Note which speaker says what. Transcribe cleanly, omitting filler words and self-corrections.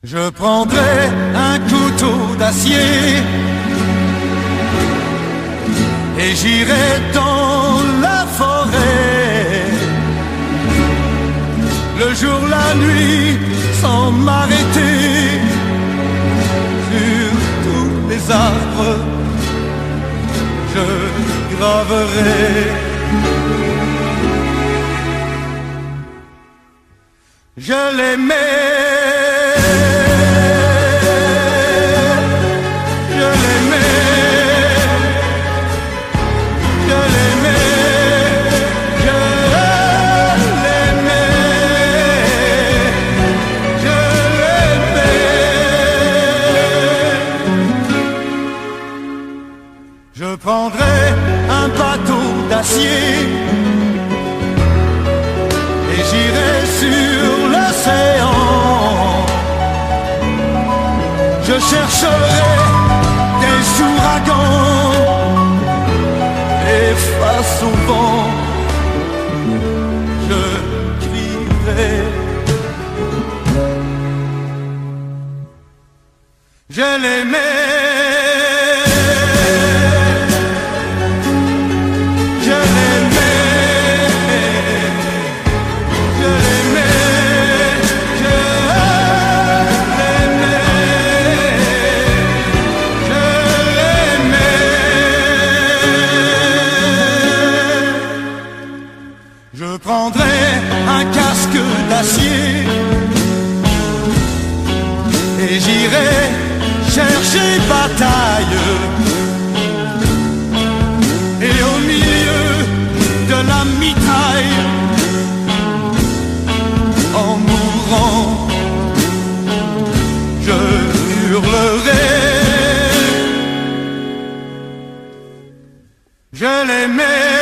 Speaker 1: Je prendrai un couteau d'acier et j'irai dans la forêt, le jour, la nuit, sans m'arrêter, sur tous les arbres, je graverai. Je l'aimais. Je prendrai un bateau d'acier et j'irai sur l'océan. Je chercherai des ouragans et face au vent, je crierai. Je l'aimais. Je prendrai un casque d'acier et j'irai chercher bataille. Et au milieu de la mitraille, en mourant, je hurlerai. Je l'aimais.